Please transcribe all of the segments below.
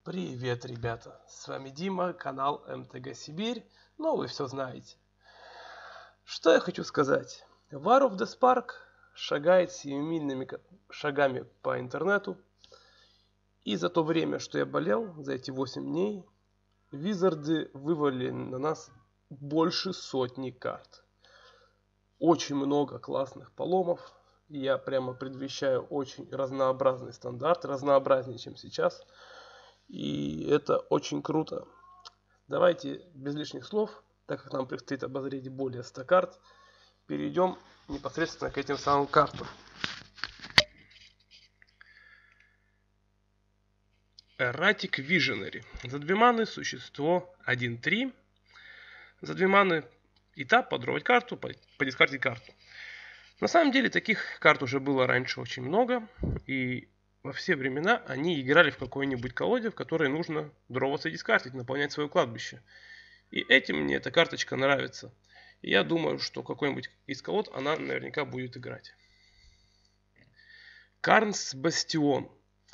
Привет, ребята! С вами Дима, канал МТГ Сибирь. Ну, вы все знаете. Что я хочу сказать? War of the Spark шагает семимильными шагами по интернету. И за то время, что я болел, за эти 8 дней, визарды вывалили на нас больше сотни карт. Очень много классных поломов. Я прямо предвещаю очень разнообразный стандарт, разнообразнее, чем сейчас. И это очень круто. Давайте без лишних слов, так как нам предстоит обозреть более 100 карт, перейдем непосредственно к этим самым картам. Erratic Visionary. За 2 маны существо 1-3. За 2 маны и так подровать карту, подискардить карту. На самом деле таких карт уже было раньше очень много. И во все времена они играли в какой-нибудь колоде, в которой нужно дроваться и дискардить, наполнять свое кладбище. И этим мне эта карточка нравится. И я думаю, что какой-нибудь из колод она наверняка будет играть. Карнс Бастион.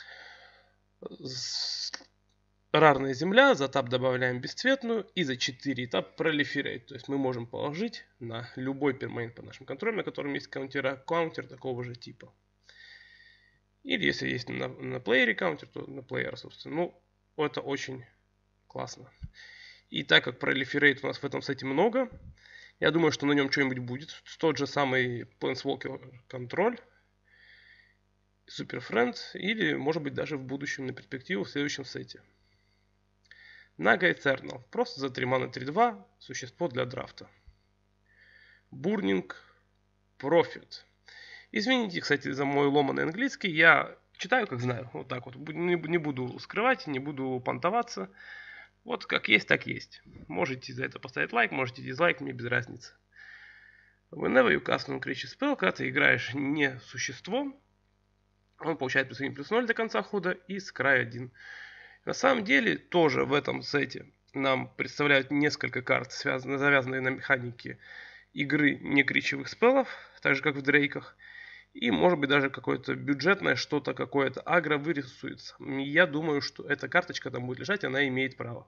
Рарная земля, за тап добавляем бесцветную и за 4 этап пролиферейт. То есть мы можем положить на любой перманент под нашим контролем, на котором есть каунтер такого же типа. Или если есть на плеере каунтер, то на плеера, собственно. Ну, это очень классно. И так как пролиферейт у нас в этом сете много, я думаю, что на нем что-нибудь будет. Тот же самый Planeswalker контроль, Super Friend, или может быть даже в будущем на перспективу в следующем сете. Naga Eternal. Просто за 3 маны 3-2. Существо для драфта. Burning Prophet. Извините, кстати, за мой ломаный английский. Я читаю, как знаю. Вот так вот. Не буду скрывать, не буду понтоваться. Вот как есть, так есть. Можете за это поставить лайк, можете дизлайк, мне без разницы. Whenever you cast on creature spell, когда ты играешь не существом, он получает плюс 1, плюс 0 до конца хода и с края 1. На самом деле, тоже в этом сете нам представляют несколько карт, завязанные на механике игры некричевых спеллов, так же как в дрейках. И может быть даже какое-то бюджетное что-то, какое-то агро вырисуется. Я думаю, что эта карточка там будет лежать, она имеет право.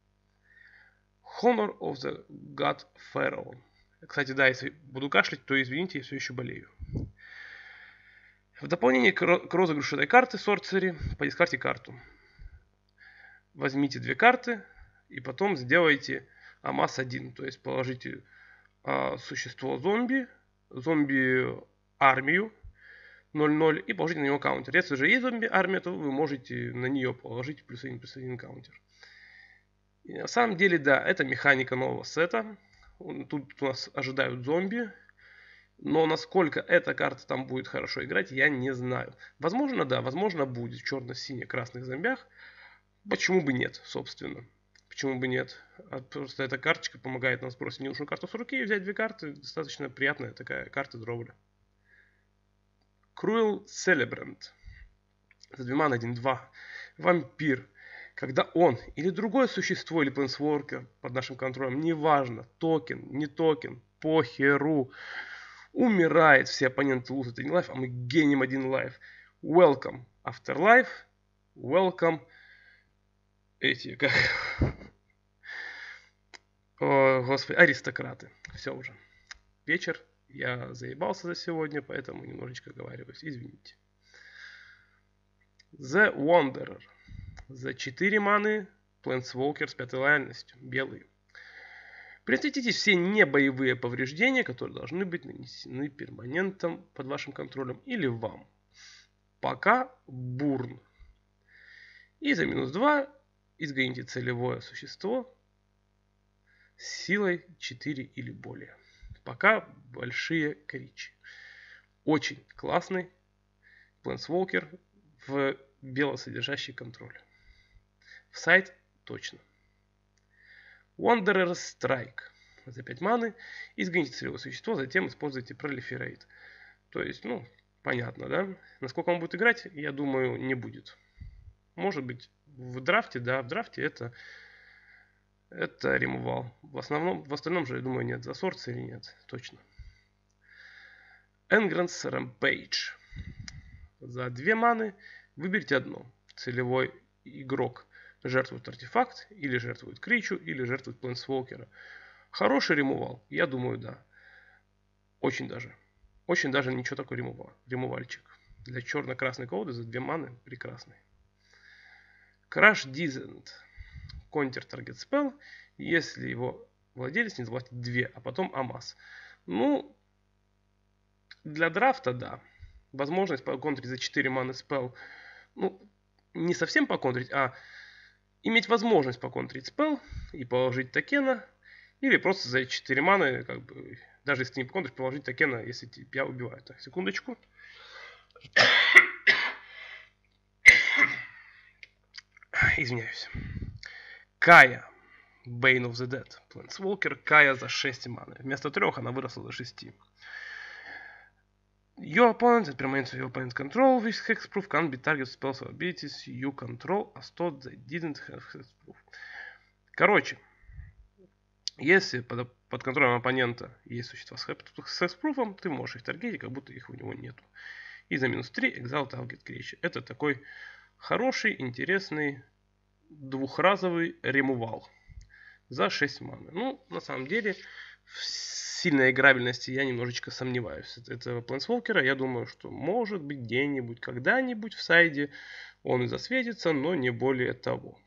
Honor of the God Pharaoh. Кстати, да, если буду кашлять, то извините, я все еще болею. В дополнение к розыгрышу этой карты Sorcery, подискардьте карту. Возьмите 2 карты и потом сделайте Амаз 1. То есть положите существо зомби армию 0-0 и положите на него каунтер. Если уже есть зомби армия, то вы можете на нее положить плюс 1 каунтер. И на самом деле, да, это механика нового сета. Тут у нас ожидают зомби. Но насколько эта карта там будет хорошо играть, я не знаю. Возможно, да, возможно будет в черно-сине-красных зомбях. Почему бы нет, собственно? Почему бы нет? Просто эта карточка помогает нам сбросить ненужную карту с руки и взять 2 карты. Достаточно приятная такая карта дровля. Cruel Celebrant. За 2 маны 1-2. Вампир. Когда он или другое существо, или Planeswalker под нашим контролем, неважно, токен, не токен, похеру, умирает, все оппоненты лузят 1 лайф, а мы геним 1 лайф. Welcome Afterlife. Welcome эти, как... О, господи, аристократы. Все уже. Вечер. Я заебался за сегодня, поэтому немножечко оговариваюсь. Извините. The Wanderer. За 4 маны Planeswalker с 5 лояльностью. Белый. Пресветите все небоевые повреждения, которые должны быть нанесены перманентом под вашим контролем или вам. Пока Бурн. И за -2 изгоните целевое существо с силой 4 или более. Пока большие кричи. Очень классный Planeswalker в белосодержащий контроль. В сайт точно. Wanderer Strike. За 5 маны изгоните целевое существо, затем используйте Proliferate. То есть, ну, понятно, да? Насколько он будет играть, я думаю, не будет. Может быть, в драфте, да, в драфте это ремувал. В остальном же, я думаю, нет. За сорцы или нет, точно. Engrance Rampage. За 2 маны выберите одно. Целевой игрок жертвует артефакт, или жертвует кричу, или жертвует плейнсвокера. Хороший ремувал? Я думаю, да. Очень даже. Очень даже ничего такой ремувальчик. Для черно-красной колоды за 2 маны прекрасный. Crash Descent. Контер таргет спелл, если его владелец не заплатит 2, а потом Амаз. Ну, для драфта, да. Возможность поконтрить за 4 маны спелл. Ну, не совсем поконтрить, а иметь возможность поконтрить спелл и положить токена. Или просто за 4 маны, как бы, даже если ты не поконтришь, положить токена, если тебя убивают. Так, секундочку. Извиняюсь. Кая. Bane of the Dead. Planeswalker. Кая за 6 маны. Вместо 3 она выросла до 6. Your opponent at permanent your opponent control with hexproof can't be target spells or abilities you control as thought they didn't have hexproof. Короче, если под контролем оппонента есть существа с hexproof, ты можешь их таргетить, как будто их у него нету. И за минус 3 exile target creature. Это такой хороший, интересный, двухразовый ремувал за 6 маны. Ну, на самом деле, в сильной играбельности я немножечко сомневаюсь. Этого плейнсвокера, я думаю, что может быть где-нибудь, когда-нибудь в сайде он и засветится, но не более того.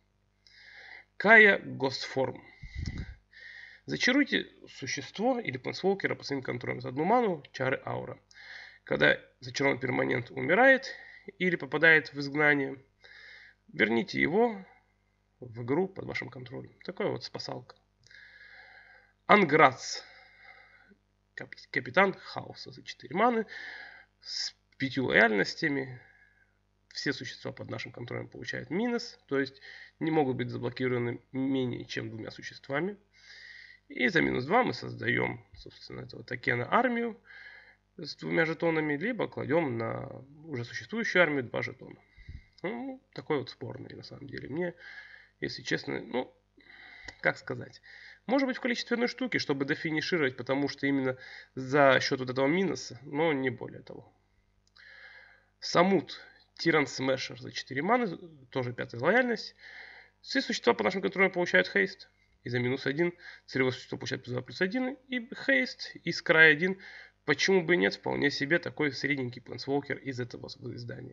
Кая Гостформ. Зачаруйте существо или плейнсвокера по своим контролям за 1 ману, чары аура. Когда зачарованный перманент умирает или попадает в изгнание, верните его в игру под вашим контролем. Такая вот спасалка. Анграц. Капитан хаоса за 4 маны. С 5 лояльностями. Все существа под нашим контролем получают минус. То есть не могут быть заблокированы менее чем 2 существами. И за минус 2 мы создаем, собственно, этого токена армию с 2 жетонами. Либо кладем на уже существующую армию 2 жетона. Ну, такой вот спорный на самом деле. Мне, если честно, ну, как сказать. Может быть в количестве 1 штуки, чтобы дофинишировать, потому что именно за счет вот этого минуса, но не более того. Самут. Тиран Смешер за 4 маны, тоже 5-я лояльность. Все существа по нашим контролям получают хейст. И за минус 1 целевое существо получает плюс 2, плюс 1. И хейст из края 1. Почему бы и нет, вполне себе такой средненький плейнсвокер из этого издания.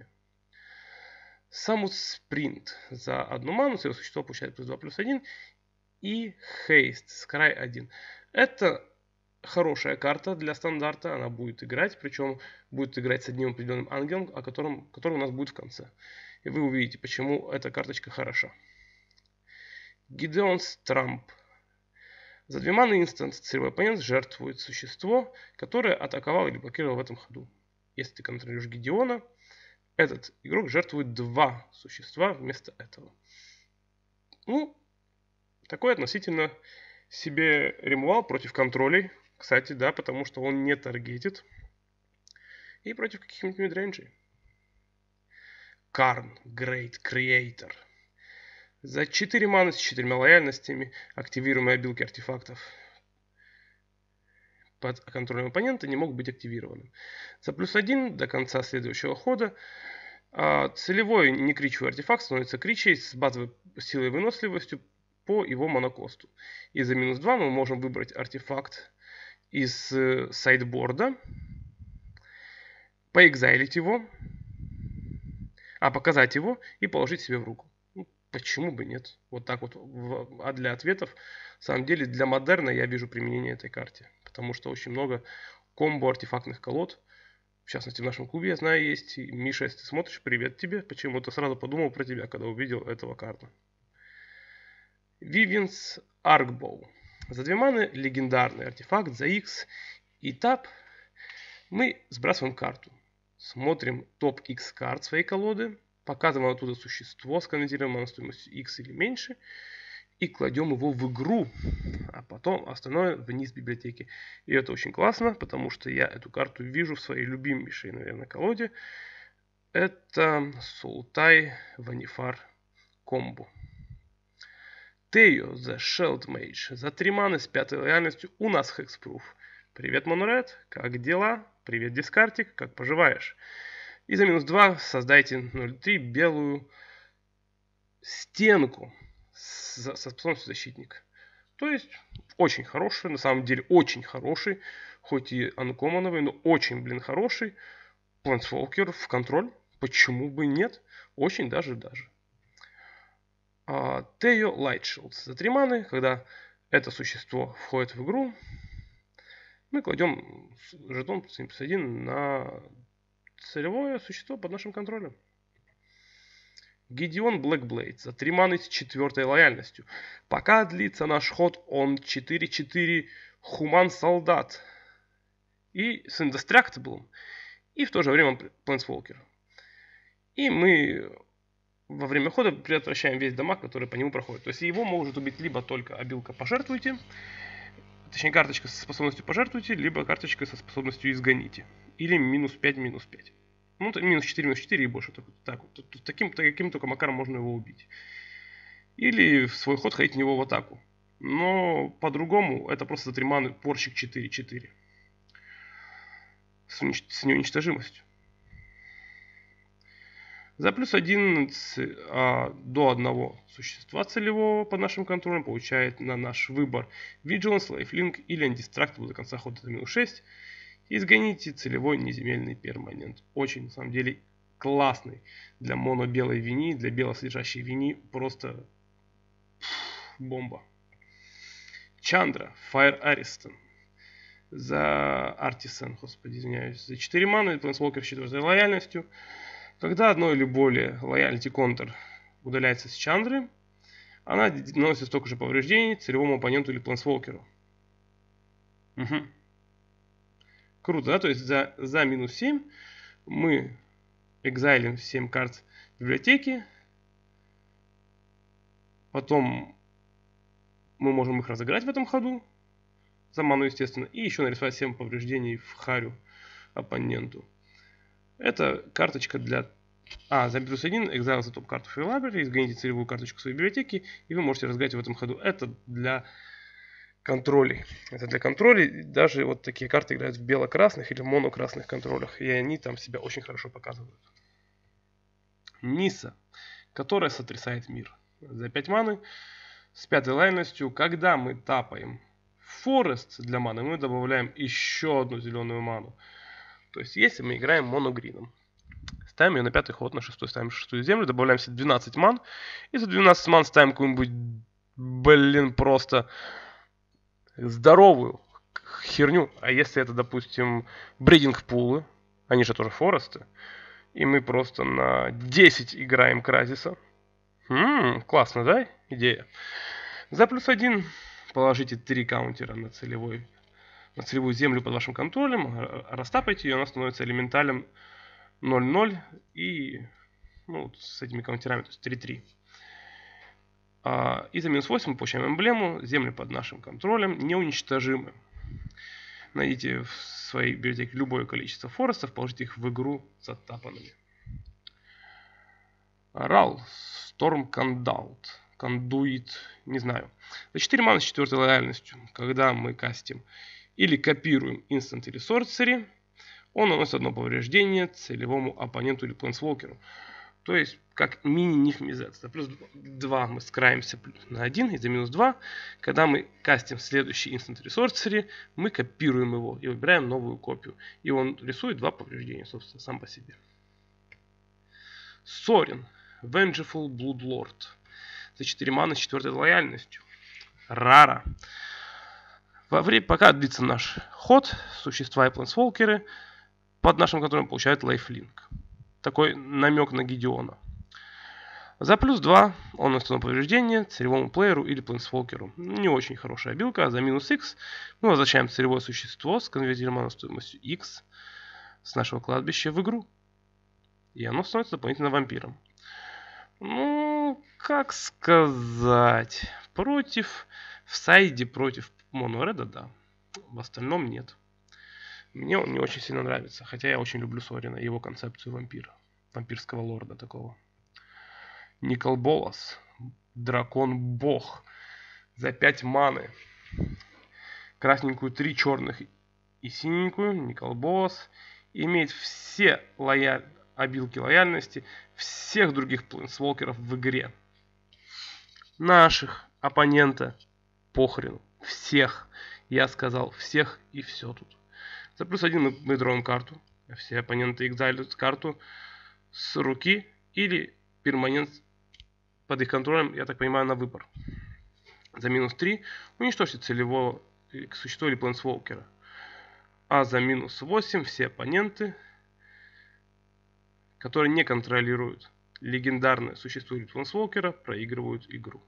Самут Спринт. За 1 ману целевое существо получает плюс 2, плюс 1. И хейст с края 1. Это хорошая карта для стандарта. Она будет играть. Причем будет играть с одним определенным ангелом, который у нас будет в конце. И вы увидите, почему эта карточка хороша. Гидеонс Трамп. За 2 маны инстант целевой оппонент жертвует существо, которое атаковало или блокировало в этом ходу. Если ты контролируешь Гидеона, этот игрок жертвует 2 существа вместо этого. Ну, такой относительно себе ремувал против контролей. Кстати, да, потому что он не таргетит. И против каких-нибудь мидрейнджей. Карн, Great Creator. За 4 маны с 4 лояльностями активируемые обилки артефактов под контролем оппонента не могут быть активированы. За плюс 1 до конца следующего хода целевой некричевый артефакт становится кричей с базовой силой и выносливостью по его монокосту. И за минус 2 мы можем выбрать артефакт из сайдборда, поэкзайлить его, показать его и положить себе в руку. Ну, почему бы нет? Вот так вот. А для ответов, на самом деле, для модерна я вижу применение этой карте. Потому что очень много комбо артефактных колод. В частности, в нашем клубе, я знаю, есть. И, Миша, если ты смотришь, привет тебе. Почему-то сразу подумал про тебя, когда увидел этого карту. Vivian's Arcbow. За 2 маны легендарный артефакт за X и тап. Мы сбрасываем карту. Смотрим топ X карт своей колоды. Показываем оттуда существо с конвертированной стоимостью X или меньше. И кладем его в игру. А потом остальное вниз библиотеки. И это очень классно, потому что я эту карту вижу в своей любимейшей, наверное, колоде. Это Sultai Vannifar комбо. Тео The Shield Mage. За 3 маны с 5-й лояльностью у нас хекспруф. Привет, Моноред. Как дела? Привет, Дискартик. Как поживаешь? И за минус 2 создайте 0.3 белую стенку со способностью защитника. То есть очень хороший, на самом деле очень хороший, хоть и анкоммоновый, но очень, блин, хороший Planeswalker в контроль. Почему бы нет? Очень даже. Тео Lightshield. За 3 маны, когда это существо входит в игру, мы кладем жетон +1 на целевое существо под нашим контролем. Гидеон Блэкблейд за 3 маны с 4 лояльностью. Пока длится наш ход, он 4/4 Хуман Солдат. И с Indestructible. И в то же время он Planeswalker. И мы во время хода предотвращаем весь дамаг, который по нему проходит. То есть его может убить либо только обилка «Пожертвуйте», точнее карточка со способностью «Пожертвуйте», либо карточка со способностью «Изгоните». Или -5, -5. Ну, -4, -4 и больше. Так вот. Таким только макаром можно его убить. Или в свой ход ходить в него в атаку. Но по-другому это просто за 3 маны порщик 4/4. С неуничтожимостью. За +1 до 1 существа целевого под нашим контролем получает на наш выбор Vigilance, Lifelink или Indestructible до конца хода это -6. Изгоните целевой неземельный перманент. Очень, на самом деле, классный для моно-белой вини, для белосодержащей вини. Просто бомба. Чандра, Fire Ariston. За Artisan, господи, извиняюсь. За 4 маны, Planeswalker с 4 лояльностью. Когда одно или более лояльности контр удаляется с Чандры, она наносит столько же повреждений целевому оппоненту или Planeswalker'у. Угу. Круто, да? То есть за -7 мы экзайлим 7 карт библиотеки. Потом мы можем их разыграть в этом ходу. За ману, естественно. И еще нарисовать 7 повреждений в харю оппоненту. Это карточка для... за +1 экзайл за топ-карту в своей лаборатории, изгоните целевую карточку своей библиотеки, и вы можете разыграть в этом ходу. Это для контролей. Это для контролей. Даже вот такие карты играют в бело-красных или моно-красных контролях, и они там себя очень хорошо показывают. Ниса, которая сотрясает мир. За 5 маны с 5 лояльностью, когда мы тапаем Форест для маны, мы добавляем еще одну зеленую ману. То есть, если мы играем моногрином, ставим ее на 5-й ход, на 6-й ставим 6-ю землю, добавляем себе 12 ман, и за 12 ман ставим какую-нибудь, просто здоровую херню. А если это, допустим, бридинг-пулы, они же тоже форесты, и мы просто на 10 играем Кразиса. Классно, да? Идея. За +1 положите 3 каунтера на целевую землю под вашим контролем, растапайте ее, она становится элементалем 0-0 и с этими каунтерами, то есть 3-3. И за -8 мы получаем эмблему, земли под нашим контролем неуничтожимы. Найдите в своей библиотеке любое количество форестов, положите их в игру затапанными. Рал, Storm Conduit, не знаю. За 4 маны с 4 лояльностью, когда мы кастим или копируем Instant или Sorcery, он наносит одно повреждение целевому оппоненту или Planeswalker'у. То есть, как мини-нифмизет. За +2 мы скраимся на 1, и за -2, когда мы кастим следующий Instant или Sorcery, мы копируем его и выбираем новую копию. И он рисует 2 повреждения, собственно, сам по себе. Сорин, Vengeful Bloodlord. За 4 маны с 4 лояльностью. Рара. Пока длится наш ход, существа и планесволкеры под нашим контролем получают лайфлинк. Такой намек на Гидеона. За +2 он наносит повреждение целевому плееру или планесволкеру. Не очень хорошая обилка. За -X мы возвращаем целевое существо с конвертируемой стоимостью X с нашего кладбища в игру. И оно становится дополнительно вампиром. Как сказать, в сайде против Монореда, да. В остальном нет. Мне он не очень сильно нравится, хотя я очень люблю Сорина и его концепцию вампира. Вампирского лорда такого. Никол Болас, дракон-бог. За 5 маны. Красненькую 3 черных и синенькую. Никол Болас имеет все обилки лояльности всех других планесволкеров в игре. наших оппонента похрену. Всех. Я сказал всех и все тут. За +1 мы дроем карту. Все оппоненты экзайлят карту с руки или перманент под их контролем, я так понимаю, на выбор. За -3 уничтожьте целевого существа или плейнсволкера. А за -8 все оппоненты, которые не контролируют легендарное существо или плейнсволкера, проигрывают игру.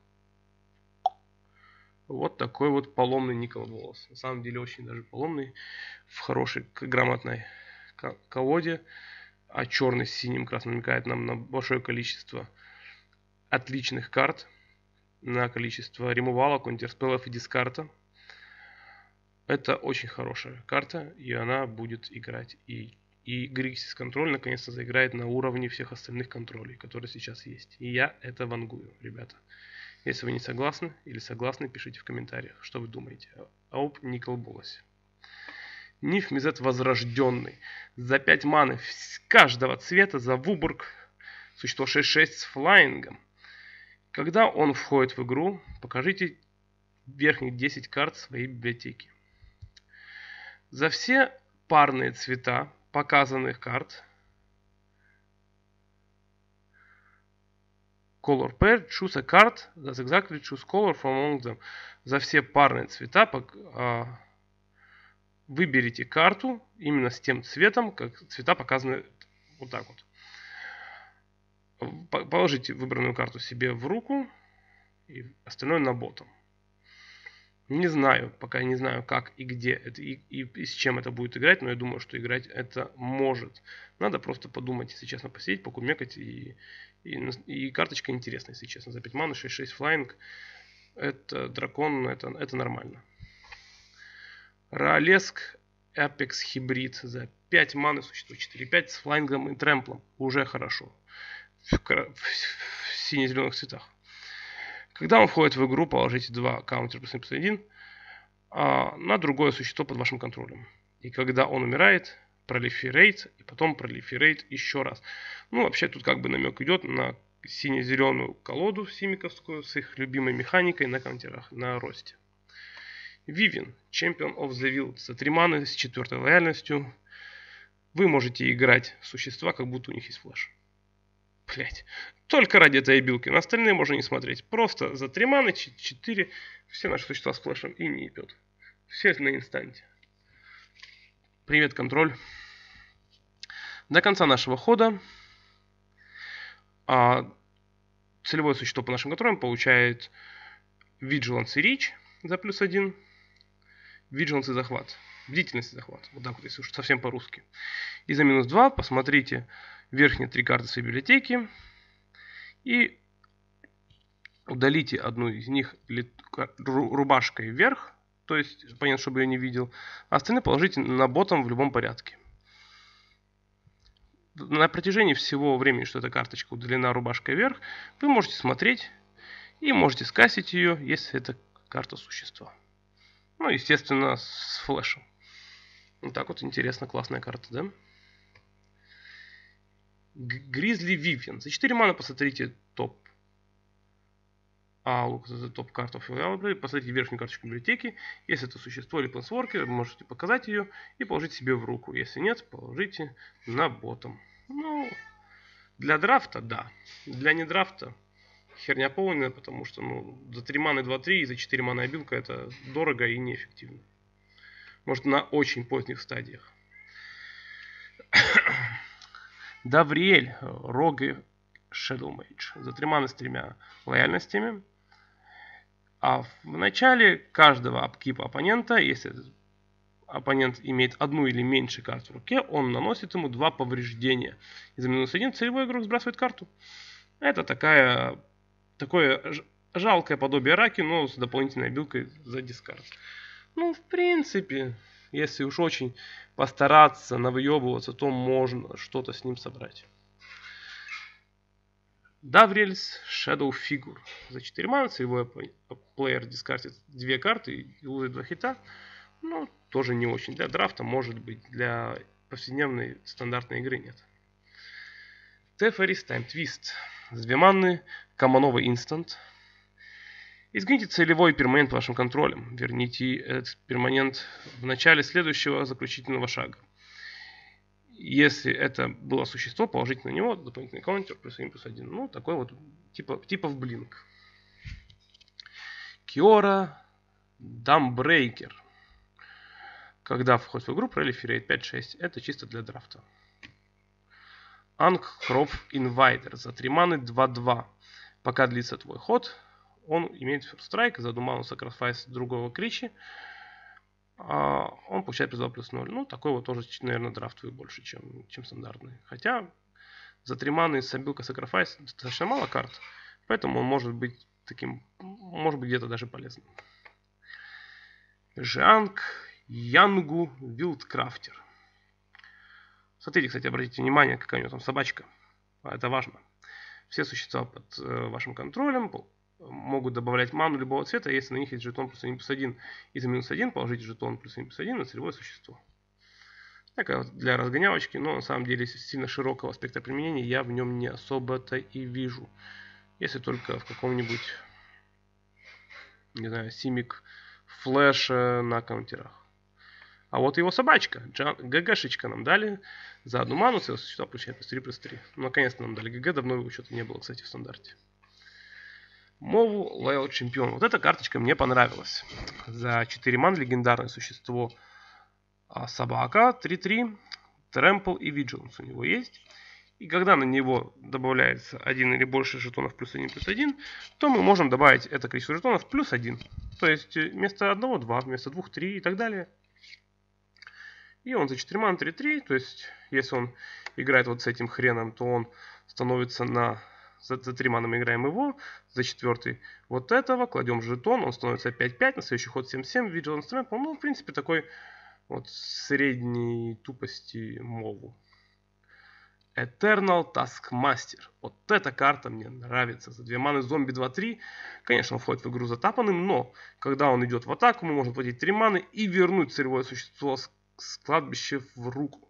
Вот такой вот поломный Никол Болос. На самом деле очень даже поломный. В хорошей, грамотной колоде. А черный с синим красным намекает нам на большое количество отличных карт. На количество ремувала, контрспеллов и дискарта. Это очень хорошая карта. И она будет играть. И Grixis контроль наконец-то заиграет на уровне всех остальных контролей, которые сейчас есть. И я это вангую, ребята. Если вы не согласны или согласны, пишите в комментариях, что вы думаете об Никол Болосе. Ниф Мизет Возрожденный. За 5 маны каждого цвета за Вубург. Существо 6-6 с флайингом. Когда он входит в игру, покажите верхних 10 карт своей библиотеки. За все парные цвета показанных карт Color pair, choose a card that exactly choose color from among them. За все парные цвета выберите карту именно с тем цветом, как цвета показаны вот так вот. Положите выбранную карту себе в руку и остальное на ботом. Не знаю, пока не знаю, как и где это, и с чем это будет играть, но я думаю, что играть это может. Надо просто подумать, если честно, посидеть, покумекать, и карточка интересная, если честно. За 5 маны 6-6 флайинг, это дракон, это нормально. Раолеск Apex Хибрид за 5 маны существо 4-5 с флайингом и трэмплом. Уже хорошо. В сине-зеленых цветах. Когда он входит в игру, положите 2 каунтер +1 на другое существо под вашим контролем. И когда он умирает, пролиферейт, и потом пролиферейт еще раз. Ну, вообще тут как бы намек идет на сине-зеленую колоду симиковскую с их любимой механикой на каунтерах, на росте. Вивен, Champion of the Wild, за 3 маны с 4 лояльностью. Вы можете играть существа, как будто у них есть флеш. Блять. Только ради этой обилки. На остальные можно не смотреть. Просто за 3 маны 4 все наши существа с флешем и не ебет. Все это на инстанте. Привет, контроль. До конца нашего хода целевое существо по нашим контролям получает Vigilance и Reach за +1. Vigilance и захват. Бдительность и захват. Вот так вот, если уж совсем по-русски. И за -2 посмотрите верхние 3 карты своей библиотеки и удалите одну из них рубашкой вверх, то есть оппонент, чтобы ее не видел, а остальные положите на ботом в любом порядке. На протяжении всего времени, что эта карточка удалена рубашкой вверх, вы можете смотреть и можете скассить ее, если это карта существа. Ну, естественно, с флешем. Вот так вот интересно, классная карта, да? Гризли Вивен. За 4 мана посмотрите топ. Топ карту Available. Посмотрите верхнюю карточку библиотеки. Если это существо или плейнсворкер, можете показать ее и положить себе в руку. Если нет, положите на ботом. Ну, для драфта, да. Для не драфта херня полная, потому что за 3 маны 2-3 и за 4 маны обилка это дорого и неэффективно. Может, на очень поздних стадиях. Давриэль, Роги Shadow Mage. За 3 маны с 3 лояльностями. А в начале каждого апкипа оппонента, если оппонент имеет одну или меньше карт в руке, он наносит ему 2 повреждения. И за -1 целевой игрок сбрасывает карту. Это такое жалкое подобие раки, но с дополнительной обилкой за дискард. Ну, в принципе, если уж очень постараться навыебываться, то можно что-то с ним собрать. Даврельс Shadow Figure. За 4 маны целевой плеер дискардит 2 карты и лузит 2 хита. Ну, тоже не очень. Для драфта может быть, для повседневной стандартной игры нет. Теферис Time Twist. За 2 маны коммоновый инстант. Измените целевой перманент вашим контролем. Верните этот перманент в начале следующего заключительного шага. Если это было существо, положите на него дополнительный каунтер +1/+1. Ну, такой вот типа в Blink. Kiora Dawnbreaker. Когда входит в игру, proliferate 5-6. Это чисто для драфта. Ankh-Crop Invader. За 3 маны 2-2. Пока длится твой ход, он имеет first strike. За 1 ману sacrifice другого кричи. Он получает +2 +0. Ну, такой вот тоже, наверное, драфтовый больше, чем стандартный. Хотя за 3 маны с обилкой sacrifice достаточно мало карт. Поэтому он может быть таким, может быть где-то даже полезным. Жанг Янгу Вилдкрафтер. Смотрите, кстати, обратите внимание, какая у него там собачка. Это важно. Все существа под вашим контролем могут добавлять ману любого цвета, если на них есть жетон +1/+1. И за -1 положите жетон +1/+1 на целевое существо. Такая вот для разгонявочки, но на самом деле сильно широкого аспекта применения я в нем не особо-то и вижу. Если только в каком-нибудь, не знаю, Симик Флэше на каунтерах. А вот его собачка, ГГшечка нам дали. За 1 ману целое существо получает +3/+3. Ну, наконец-то нам дали ГГ, давно его что-то не было, кстати, в стандарте. Мову Loyal Champion. Вот эта карточка мне понравилась. За 4 ман легендарное существо собака, 3-3, Trample и Vigilance у него есть. И когда на него добавляется один или больше жетонов +1/+1, то мы можем добавить это количество жетонов +1. То есть вместо 1 2, вместо 2 3 и так далее. И он за 4 ман 3-3, то есть если он играет вот с этим хреном, то он становится на... За 3 мана мы играем его, за 4 вот этого, кладем жетон, он становится 5-5, на следующий ход 7-7, Vigilance Trample. Ну, в принципе, такой вот средней тупости мову. Eternal Taskmaster. Вот эта карта мне нравится. За 2 маны зомби 2-3. Конечно, он входит в игру затапанным, но когда он идет в атаку, мы можем платить 3 маны и вернуть целевое существо с кладбища в руку.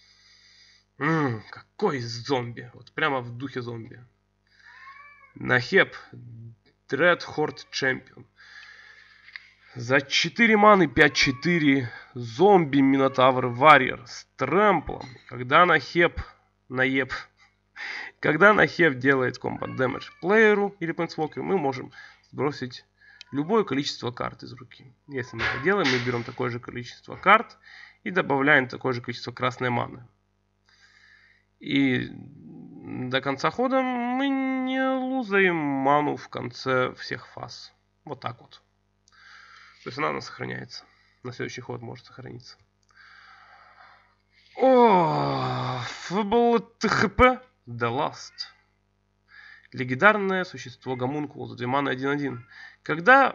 Какой зомби. Вот прямо в духе зомби. Нахеп Dreadhorde Champion. За 4 маны 5-4 зомби Минотавр Варьер с трэмплом. Когда Нахеп делает комбат дэмэдж плееру или плейнсвокеру, мы можем сбросить любое количество карт из руки. Если мы это делаем, мы берем такое же количество карт и добавляем такое же количество красной маны. И до конца хода мы не лузаем ману в конце всех фаз. Вот так вот. То есть она сохраняется. На следующий ход может сохраниться. ФБЛТХП The Last. Легендарное существо гомункул за 2 маны 1-1. Когда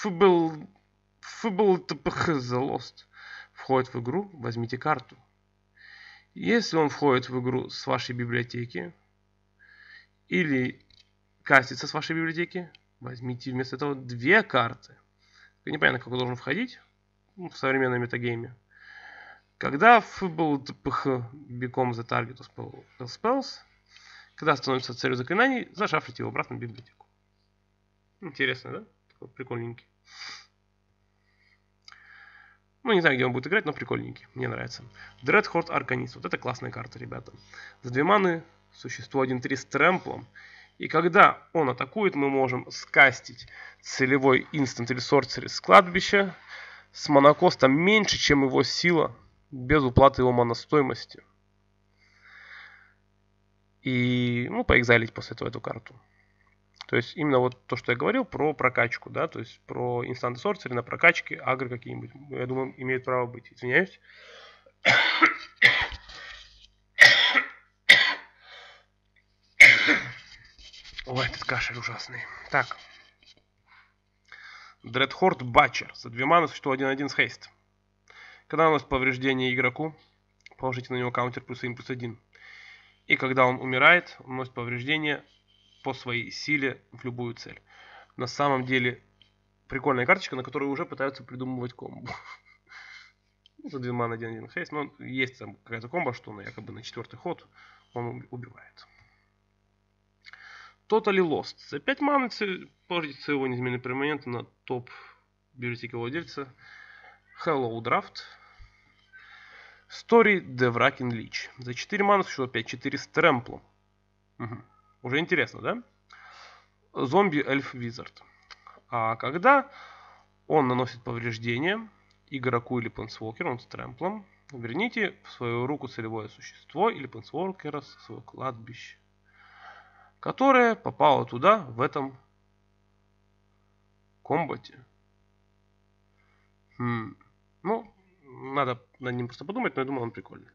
ФБЛТПХ The Lost входит в игру, возьмите карту. Если он входит в игру с вашей библиотеки или кастится с вашей библиотеки, возьмите вместо этого 2 карты. Непонятно, как он должен входить в современном метагейме. Когда ФБЛТПХ become the target of spells, когда становится целью заклинаний, зашафрите его обратно в библиотеку. Интересно, да? Такой прикольненький. Ну, не знаю, где он будет играть, но прикольненький. Мне нравится. Dreadhorde Arcanist. Вот это классная карта, ребята. За 2 маны существо 1-3 с трэмплом. И когда он атакует, мы можем скастить целевой инстант или сорцери с кладбища с монокостом меньше, чем его сила, без уплаты его моностоимости. И, поэкзайлить после этого эту карту. То есть именно вот то, что я говорил про прокачку, да, то есть про инстанты сорцери на прокачке, агры какие-нибудь, я думаю, имеют право быть. Извиняюсь. Ой, этот кашель ужасный. Так. Dreadhorde Butcher. За 2 маны существо 1-1 с хейст. Когда наносит повреждение игроку, положите на него каунтер +1/+1. И когда он умирает, он наносит повреждение по своей силе в любую цель. На самом деле, прикольная карточка, на которой уже пытаются придумывать комбо. За 2 маны 1-1 хейст. Но есть там какая-то комбо, что якобы на 4-й ход он убивает. Totally Lost. За 5 маны положите своего неизменного перманента на топ библиотеки владельца. Hello Draft. Story The Wracking Lich. За 4 маны существует 5-4 с трэмплом. Угу. Уже интересно, да? Зомби Эльф Визард. А когда он наносит повреждения игроку или плейнсвокеру, он с трэмплом, верните в свою руку целевое существо или плейнсвокера со своего кладбища, которое попало туда в этом комбате. Ну, надо над ним просто подумать, но я думаю, он прикольный.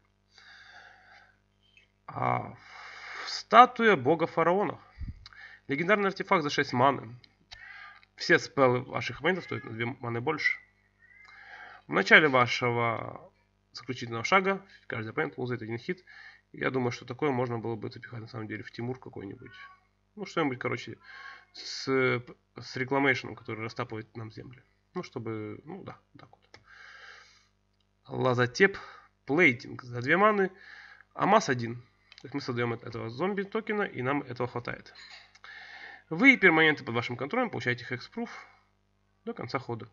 Статуя бога фараонов. Легендарный артефакт за 6 маны. Все спеллы ваших оппонентов стоят на 2 маны больше. В начале вашего заключительного шага каждый оппонент лузает 1 хит. Я думаю, что такое можно было бы запихать на самом деле в Тимур какой-нибудь. Ну, что-нибудь, короче, с рекламейшеном, который растапывает нам земли. Ну, чтобы, ну да, так вот. Лазотеп Плейтинг за 2 маны. Амаз 1. То есть мы создаем этого зомби токена, и нам этого хватает. Вы и перманенты под вашим контролем получаете хекспруф до конца хода.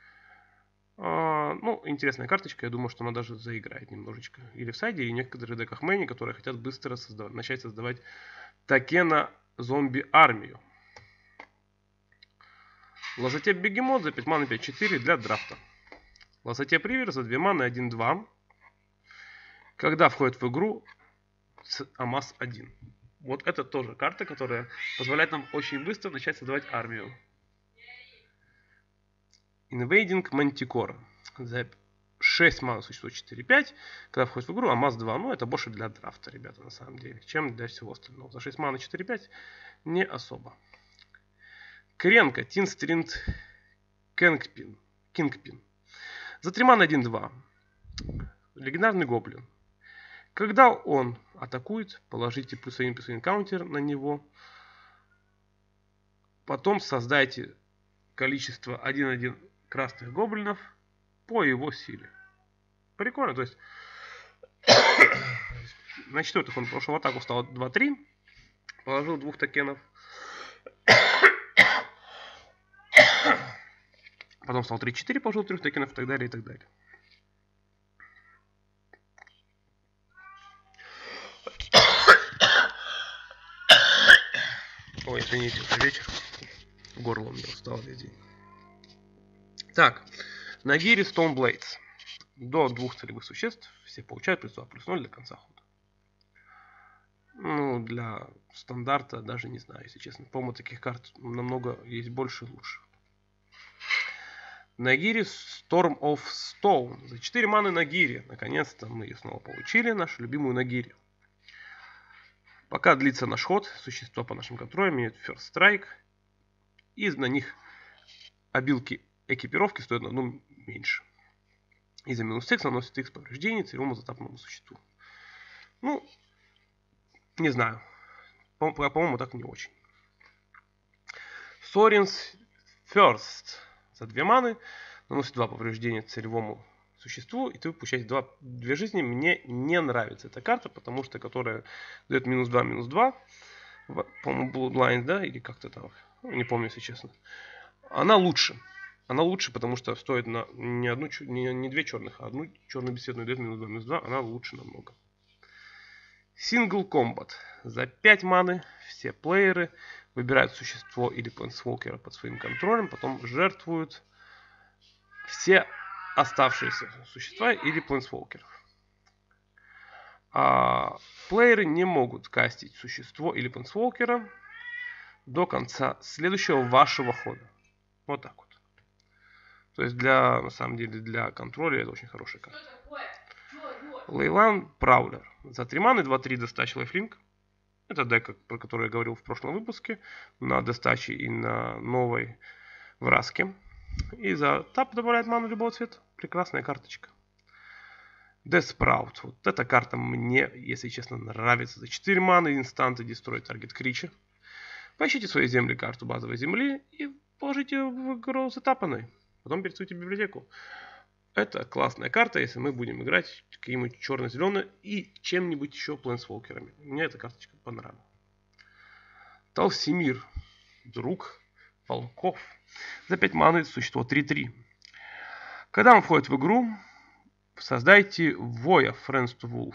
Ну, интересная карточка. Я думаю, что она даже заиграет немножечко. Или в сайде, или в некоторых деках Мэни, которые хотят быстро начать создавать токена зомби-армию. Лазотеп Бегемот за 5 маны 5-4 для драфта. Лазотеп Ривер за 2 маны 1-2. Когда входит в игру с Амаз 1. Вот это тоже карта, которая позволяет нам очень быстро начать создавать армию. Invading Manticore. За 6 маны существует 4-5. Когда входит в игру Амаз 2. Ну, это больше для драфта, ребята, на самом деле, чем для всего остального. За 6 маны 4-5 не особо. Кренка Тинстринт Кингпин. За 3 маны 1-2. Легендарный гоблин. Когда он атакует, положите +1/+1 каунтер на него. Потом создайте количество 1-1 красных гоблинов по его силе. Прикольно, то есть на 4-х он прошел атаку, стало 2-3. Положил 2 токенов. Потом стал 3-4, положил 3 токенов и так далее, и так далее. Ой, извините, это вечер. Горло у меня устало весь день. Так, Нагири Stoneblades. До 2 целевых существ все получают +2, +0 до конца хода. Ну, для стандарта даже не знаю, если честно. По-моему, таких карт намного есть больше и лучше. Нагири Storm of Stone. За 4 маны Нагири. Наконец-то мы ее снова получили, нашу любимую Нагири. Пока длится наш ход, существа по нашим контролям имеют First Strike. И на них обилки экипировки стоят на 1 меньше. И за -X наносит X повреждений целевому затапанному существу. Ну, не знаю. По-моему, так не очень. Sorin's First. За 2 маны наносит 2 повреждения целевому существу, и ты получаешь 2 жизни. Мне не нравится эта карта, потому что которая дает -2/-2. По-моему, Bloodlines, да, или как-то там. Не помню, если честно. Она лучше. Она лучше, потому что стоит на не 2 черных, а 1 черную бесцветную дает -2/-2. Она лучше намного. Single Combat. За 5 маны все плееры выбирают существо или плейнсвокера под своим контролем, потом жертвуют все оставшиеся существа или плейнсвокеров. А плееры не могут кастить существо или плейнсвокера до конца следующего вашего хода. Вот так вот. То есть на самом деле, для контроля это очень хорошая карта. Лейлан Праулер. За 3 маны 2-3 Destach Lifelink. Это дека, про которую я говорил в прошлом выпуске. На Destach и на новой Враске. И за тап добавляет ману любого цвета. Прекрасная карточка. Deathsprout. Вот эта карта мне, если честно, нравится. За 4 маны инстанты Destroy Target Creature. Поищите свои земли, карту базовой земли и положите в игру затапанной. Потом пересуйте библиотеку. Это классная карта, если мы будем играть какие-нибудь черно-зеленые и чем-нибудь еще плейнсвокерами. Мне эта карточка понравилась. Талсимир, друг волков. За 5 маны существо 3-3. Когда он входит в игру, создайте Воя Friends to Wolf.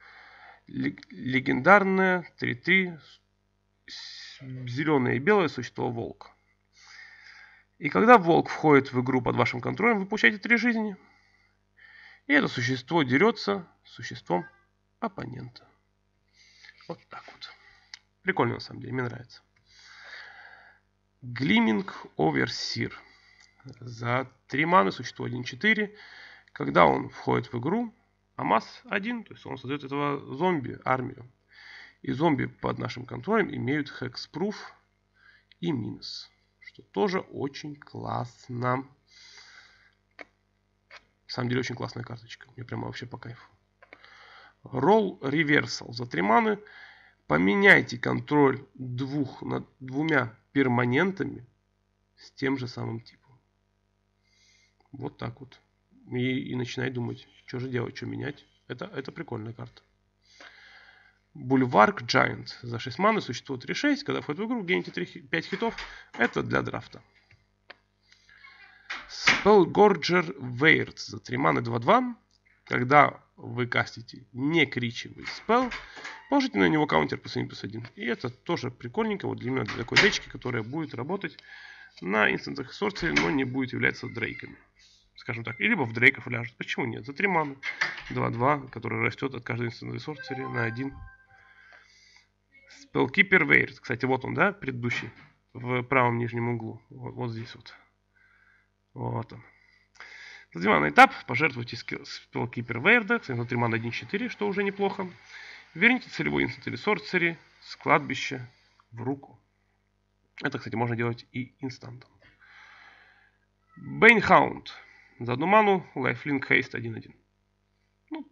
Легендарное 3-3 зеленое и белое существо волк. И когда волк входит в игру под вашим контролем, вы получаете 3 жизни. И это существо дерется с существом оппонента. Вот так вот. Прикольно на самом деле, мне нравится. Gleaming Overseer. За 3 маны существо 1-4. Когда он входит в игру, Амаз 1, то есть он создает этого зомби армию. И зомби под нашим контролем имеют hexproof и минус. Что тоже очень классно. На самом деле очень классная карточка. Мне прямо вообще по кайфу. Roll Reversal. За 3 маны поменяйте контроль над 2 перманентами с тем же самым типом. Вот так вот. И начинай думать, что же делать, что менять. Это прикольная карта. Бульварк Giant. За 6 маны существо 3-6. Когда входит в игру, гейните 5 хитов. Это для драфта. Spellgorger Weird. За 3 маны 2-2. Когда вы кастите некричевый спелл, положите на него каунтер +1/+1. И это тоже прикольненько. Вот для такой дечки, которая будет работать на инстансах сорцери, но не будет являться дрейками. Скажем так. И либо в дрейков ляжет. Почему нет? За 3 маны 2-2, который растет от каждой инстанции сорцери на 1. Spellkeeper Weird. Кстати, вот он, да, предыдущий. В правом нижнем углу. Вот здесь вот. Вот он. За 2 маны этап. Пожертвуйте Spellkeeper Weird. Кстати, за 3 маны 1-4, что уже неплохо. Верните целевой инстант или сорцери с кладбища в руку. Это, кстати, можно делать и инстантом. Banehound. За 1 ману Lifelink Haste 1-1. Ну,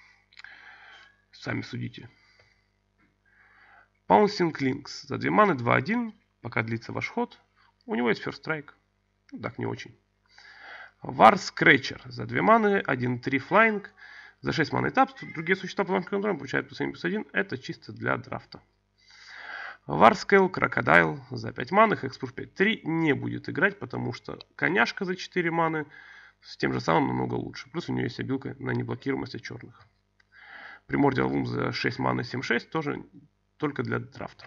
сами судите. Pouncing Lynx. За 2 маны 2-1. Пока длится ваш ход. У него есть First Strike. Ну, так, не очень. War Scratcher. За 2 маны 1-3 Flying. За 6 маны этап. Другие существа под вашим контролем получают +1/+1. Это чисто для драфта. Warscale Crocodile. За 5 маны Hexproof 5-3 не будет играть, потому что коняшка за 4 маны с тем же самым намного лучше. Плюс у нее есть обилка на неблокируемость от черных. Primordial Womb за 6 маны 7-6 тоже только для драфта.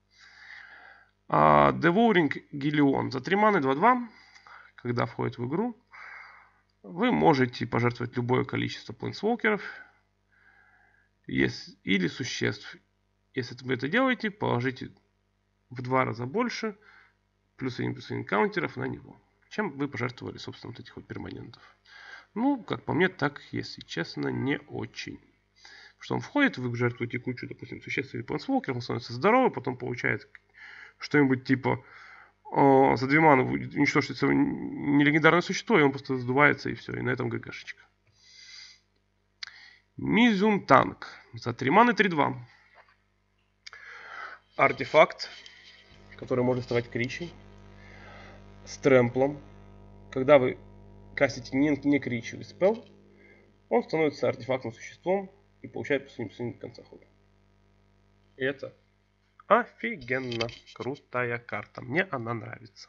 Devouring Gillion за 3 маны 2-2. Когда входит в игру, вы можете пожертвовать любое количество плейнсволкеров или существ. Если вы это делаете, положите в 2 раза больше +1/+1 каунтеров на него, чем вы пожертвовали, собственно, вот этих вот перманентов. Ну, как по мне, так, если честно, не очень. Потому что он входит, вы жертвуете кучу, допустим, существ или плейнсволкеров, он становится здоровый, потом получает что-нибудь типа за 2 маны уничтожится нелегендарное существо, и он просто сдувается, и все, и на этом ГГшечка. Мизун Танк. За 3 маны 3-2. Артефакт, который может ставать кричей. С трэмплом. Когда вы кастите не кричевый спелл, он становится артефактным существом и получает +1/+1 до конца хода. И это офигенно крутая карта. Мне она нравится.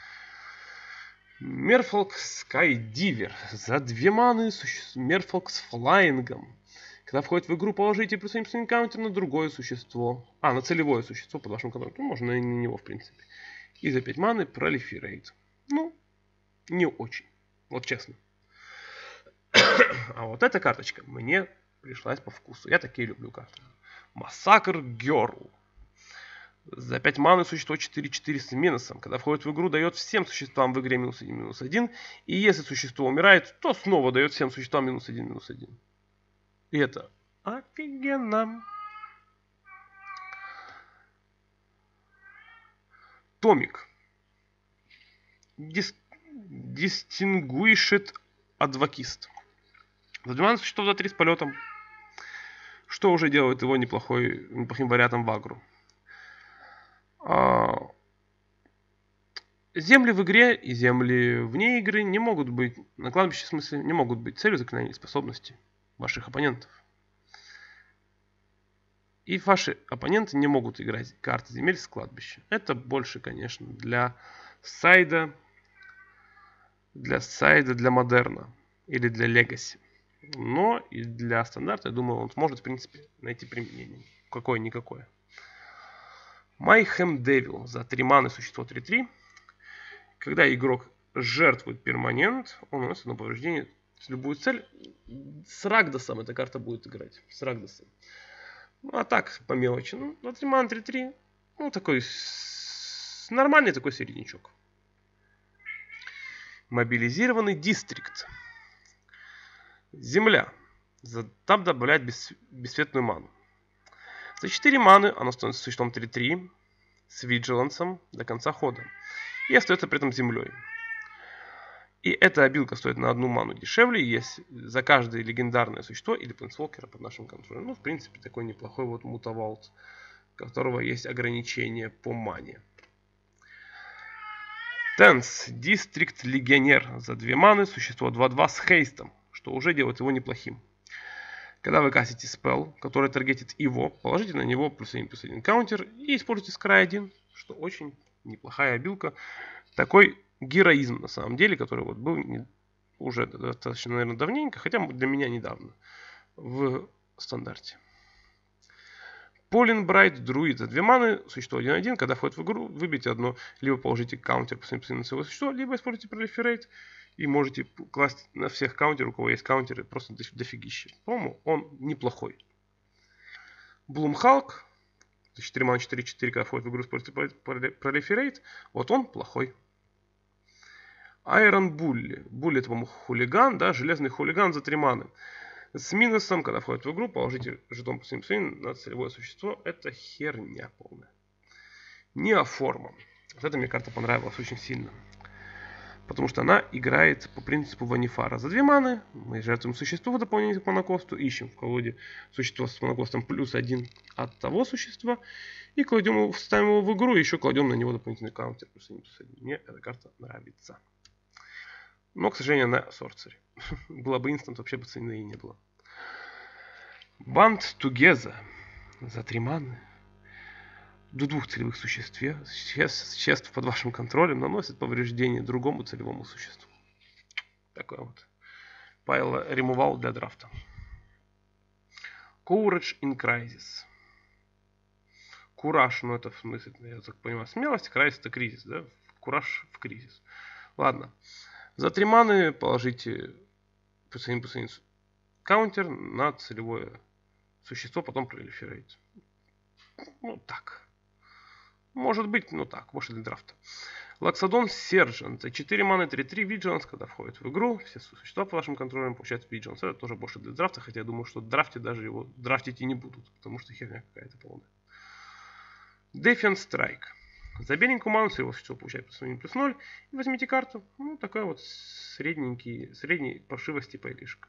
Merfolk Skydiver. За 2 маны Merfolk с флайингом. Когда входит в игру, положите +1/+1 каунтер на другое существо. На целевое существо под вашим контролем. Ну, можно и на него, в принципе. И за 5 маны Proliferate. Ну, не очень. Вот честно. А вот эта карточка мне пришлась по вкусу. Я такие люблю карты. Massacre Girl. За 5 маны существо 4-4 с минусом. Когда входит в игру, дает всем существам в игре -1, -1. И если существо умирает, то снова дает всем существам -1, -1. И это офигенно. Томик. Distinguished Advocist. За 2 маны существо за 3 с полетом. Что уже делает его неплохим вариантом в агру. Земли в игре и земли вне игры не могут быть, на кладбище в смысле, не могут быть целью заклинаний способностей ваших оппонентов. И ваши оппоненты не могут играть карты земель с кладбища. Это больше, конечно, для сайда, для модерна или для легаси. Но и для стандарта, я думаю, он сможет, в принципе, найти применение. Какое-никакое. Mayhem Devil. За 3 маны существо 3-3. Когда игрок жертвует перманент, он наносит на повреждение с любую цель. С Рагдосом эта карта будет играть. С Рагдосом. Ну, а так, по мелочи. Ну, за 3 маны 3-3. Ну, такой нормальный такой середнячок. Мобилизированный дистрикт. Земля. Там добавляет бесцветную ману. За 4 маны оно становится существом 3-3 с виджилансом до конца хода. И остается при этом землей. И эта обилка стоит на 1 ману дешевле, есть за каждое легендарное существо или плейнсволкера под нашим контролем. Ну, в принципе, такой неплохой вот мутавалт, у которого есть ограничения по мане. Тенс. Дистрикт Легионер. За 2 маны существо 2-2 с хейстом, что уже делает его неплохим. Когда вы кастите спелл, который таргетит его, положите на него +1/+1 каунтер и используйте Scry 1, что очень неплохая обилка. Такой героизм на самом деле, который вот был уже достаточно, наверное, давненько, хотя для меня недавно в стандарте. Полин Брайт, друид за 2 маны, существо 1-1, когда входит в игру, выбейте одно, либо положите каунтер по на своего существа, либо используйте пролиферейт и можете класть на всех каунтер, у кого есть каунтеры, просто дофигища. По-моему, он неплохой. Блумхалк, 4 маны 4-4, когда входит в игру, используйте пролиферейт, вот он плохой. Айрон Булли. Булли это, по-моему, хулиган, да, железный хулиган за 3 маны. С минусом, когда входит в игру, положите жетон +1/+1 на целевое существо. Это херня полная. Неоформа. Вот эта мне карта понравилась очень сильно. Потому что она играет по принципу Ванифара. За 2 маны мы жертвуем существо в дополнение к монокосту, ищем в колоде существо с монокостом +1 от того существа и кладем его, ставим его в игру и еще кладем на него дополнительный каунтер +1/+1. Мне эта карта нравится. Но, к сожалению, на сорцере. Была бы инстант, вообще бы цены и не было. Band Together. За 3 маны. До 2 целевых существ под вашим контролем наносит повреждение другому целевому существу. Такой вот пайл ремувал для драфта. Courage in Crisis. Кураж, ну это в смысле, я так понимаю, смелость, кризис это кризис, да? Кураж в кризис. Ладно. За 3 маны положите +1/+1 каунтер на целевое существо, потом пролиферейт. Ну так. Может быть, ну так, может для драфта. Лаксодон Сержант. За 4 маны 3-3 Vigilance, когда входит в игру, все существа по вашим контролям получают Vigilance. Это тоже больше для драфта, хотя я думаю, что в драфте даже его драфтить и не будут, потому что херня какая-то полная. Defiant Strike. За беленькую ману своего существа получает +1/+0. И возьмите карту. Ну, такая вот средней паршивости пайлишка.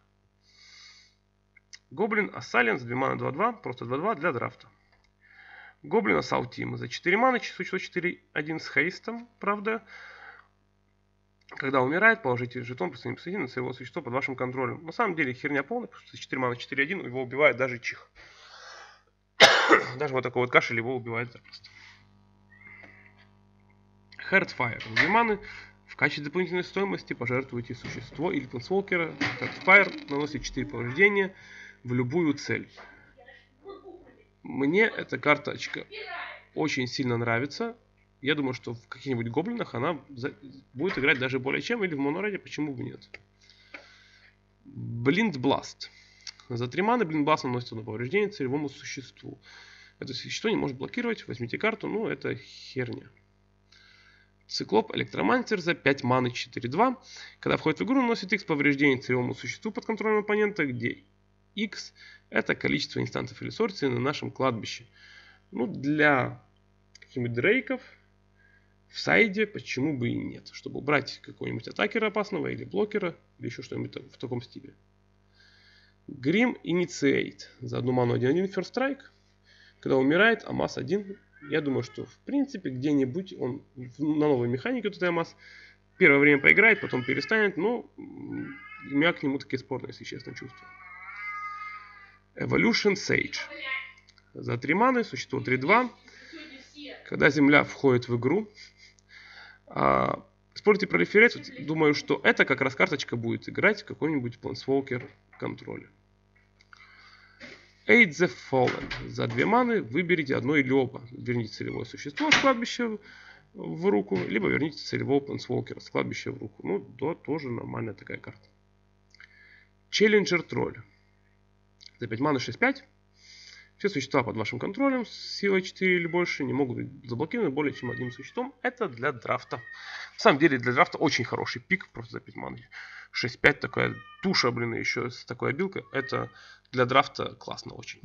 Гоблин Ассалиан за 2 маны 2-2, просто 2-2 для драфта. Гоблин Ассалтима за 4 маны, существо 4-1 с хейстом, правда. Когда умирает, положите жетон +1/+1 на своего существа под вашим контролем. На самом деле херня полная, потому что 4 маны 4-1 его убивает даже чих. Даже вот такой вот кашель его убивает запросто. Heartfire. За 2 маны в качестве дополнительной стоимости пожертвуйте существо или плейнсволкера. Heartfire наносит 4 повреждения в любую цель. Мне эта карточка очень сильно нравится. Я думаю, что в каких-нибудь гоблинах она будет играть даже более чем, или в монореде, почему бы нет. Blind Blast. За 3 маны Blind Blast наносит одно повреждение целевому существу. Это существо не может блокировать. Возьмите карту, ну это херня. Циклоп Электромантер за 5 маны 4-2. Когда входит в игру, наносит X повреждений целевому существу под контролем оппонента, где X это количество инстансов или сорций на нашем кладбище. Ну, для каких-нибудь дрейков в сайде почему бы и нет. Чтобы убрать какого-нибудь атакера опасного или блокера, или еще что-нибудь в таком стиле. Grim Initiate. За 1 ману 1-1 First Strike. Когда умирает, Амаз 1. Я думаю, что в принципе где-нибудь он на новой механике тут Амаз первое время поиграет, потом перестанет. Но у меня к нему такие спорные, если честно, чувства. Evolution Sage. За 3 маны, существо 3-2. Когда земля входит в игру. Спорите про референс. Думаю, что это как раз карточка будет играть какой-нибудь Planeswalker контроля. Aid the Fallen. За 2 маны выберите одно или оба. Верните целевое существо с кладбища в руку, либо верните целевого Planeswalker с кладбища в руку. Ну, да, тоже нормальная такая карта. Challenger Troll. За 5 маны 6-5. Все существа под вашим контролем с силой 4 или больше не могут быть заблокированы более чем одним существом. Это для драфта. На самом деле для драфта очень хороший пик, просто за 5 маны. 6-5 такая туша, блин, еще с такой обилкой. Это для драфта классно очень.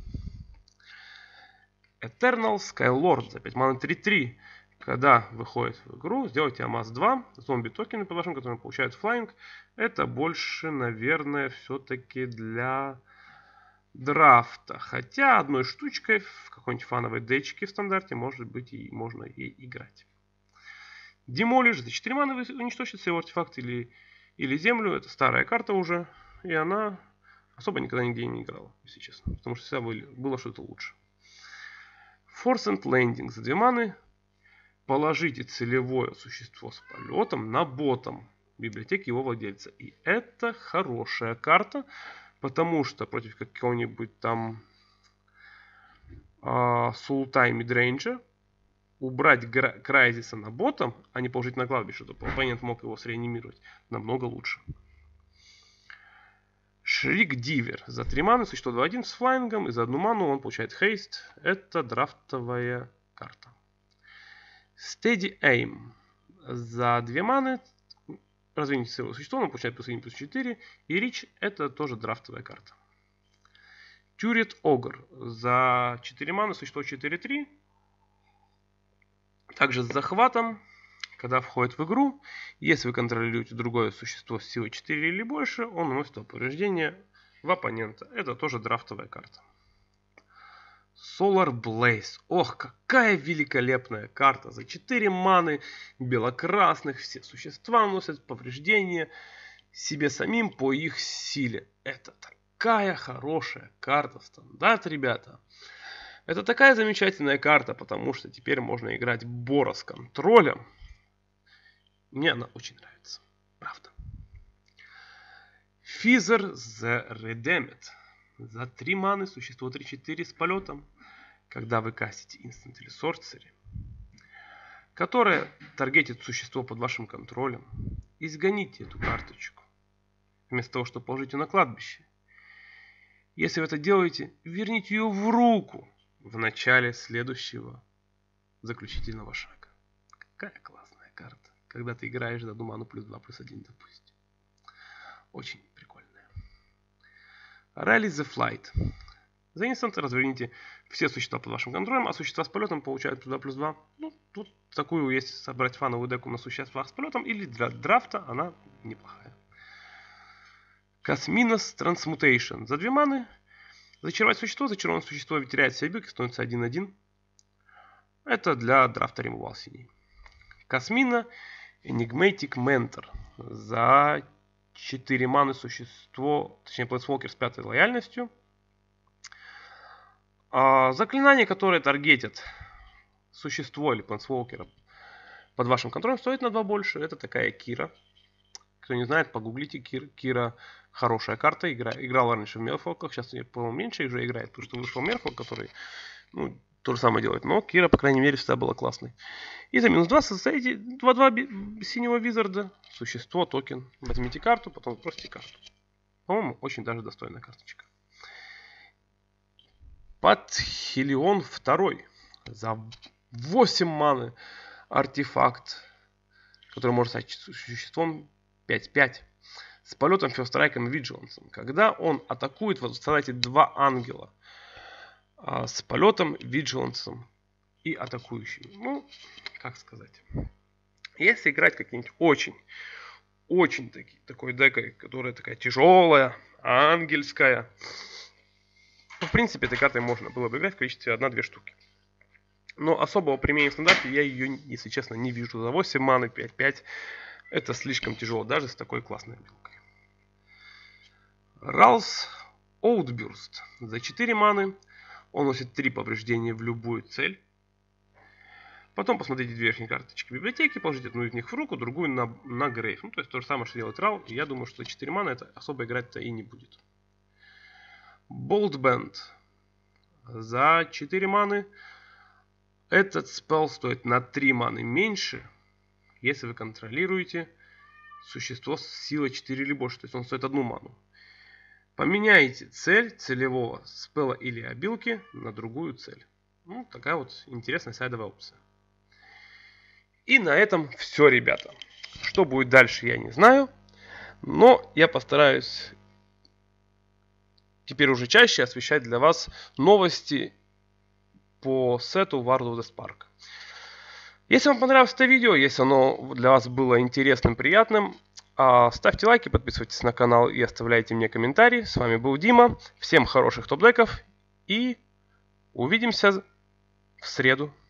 Eternal Skylord за 5 маны 3-3. Когда выходит в игру, сделайте Амаз 2. Зомби токены под вашим, которые получают флайинг. Это больше, наверное, все-таки для драфта. Хотя одной штучкой в какой-нибудь фановой дечке в стандарте может быть и можно и играть. Демолиш за 4 маны вы уничтожите его артефакт или землю. Это старая карта уже. И она особо никогда нигде не играла, если честно. Потому что всегда было что-то лучше. Forced Landing за 2 маны. Положите целевое существо с полетом на ботом библиотеки его владельца. И это хорошая карта. Потому что против какого-нибудь там Султай Мидрейнджа убрать Крайзиса на ботом, а не положить на кладбище, чтобы оппонент мог его среанимировать, намного лучше. Шрик Дивер. За 3 маны, существо 2-1 с флайнгом, и за 1 ману он получает хейст. Это драфтовая карта. Steady Aim. За 2 маны развейте своего существа, он получает +1, +4. И Рич это тоже драфтовая карта. Turret Ogre. За 4 маны, существо 4-3. Также с захватом, когда входит в игру, если вы контролируете другое существо с силой 4 или больше, он наносит повреждение в оппонента. Это тоже драфтовая карта. Solar Blaze. Ох, какая великолепная карта. За 4 маны белокрасных все существа наносят повреждения себе самим по их силе. Это такая хорошая карта в стандарт, ребята. Это такая замечательная карта, потому что теперь можно играть Бора с контролем. Мне она очень нравится. Правда. Feather the Redeemed. За 3 маны существо 3-4 с полетом. Когда вы кастите инстант или сорцери, которое таргетит существо под вашим контролем, изгоните эту карточку, вместо того, чтобы положить ее на кладбище. Если вы это делаете, верните ее в руку в начале следующего заключительного шага. Какая классная карта, когда ты играешь за 1 ману +2, +1, допустим. Очень прикольная. Rally the Flight. За инстант разверните все существа под вашим контролем, а существа с полетом получают +2. Ну, тут такую, если собрать фановую деку на существах с полетом или для драфта, она неплохая. Косминос Transmutation. За 2 маны зачаровать существо. Зачарованное существо теряет все обилки, становится 1-1. Это для драфта ремувал синий. Космина Enigmatic Mentor. За 4 маны существо, точнее Planeswalker с 5 лояльностью. Заклинание, которое таргетит существо или Planeswalker под вашим контролем, стоит на 2 больше. Это такая Кира. Кто не знает, погуглите. Кира хорошая карта. Играла раньше в Мерфолках. Сейчас, по-моему, меньше уже играет, потому что вышел Мерфолк, который то же самое делает. Но Кира, по крайней мере, всегда была классной. И за -2 составите 2-2 синего визарда. Существо, токен. Возьмите карту, потом сбросите карту. По-моему, очень даже достойная карточка. Патхелион 2. За 8 маны артефакт, который может стать существом 5-5. С полетом, филстрайком и виджилансом. Когда он атакует, вы выставляете 2 ангела. С полетом, виджилансом и атакующим. Ну, как сказать. Если играть как-нибудь очень такой декой, которая такая тяжелая, ангельская, то, в принципе, этой картой можно было бы играть в количестве 1-2 штуки. Но особого применения в стандарте я ее, если честно, не вижу. За 8 маны 5-5 это слишком тяжело, даже с такой классной билкой. Ралс Outburst. За 4 маны Он носит 3 повреждения в любую цель. Потом посмотрите 2 верхние карточки библиотеки, положите одну из них в руку, другую на грейв. Ну, то есть то же самое, что делает Рау. Я думаю, что 4 маны это особо играть-то и не будет. Болтбенд. За 4 маны. Этот спелл стоит на 3 маны меньше, если вы контролируете существо с силой 4 или больше. То есть он стоит 1 ману. Поменяйте цель целевого спелла или обилки на другую цель. Ну, такая вот интересная сайдовая опция. И на этом все, ребята. Что будет дальше, я не знаю. Но я постараюсь теперь уже чаще освещать для вас новости по сету World of the Spark. Если вам понравилось это видео, если оно для вас было интересным, приятным, ставьте лайки, подписывайтесь на канал и оставляйте мне комментарии. С вами был Дима. Всем хороших топ-деков и увидимся в среду.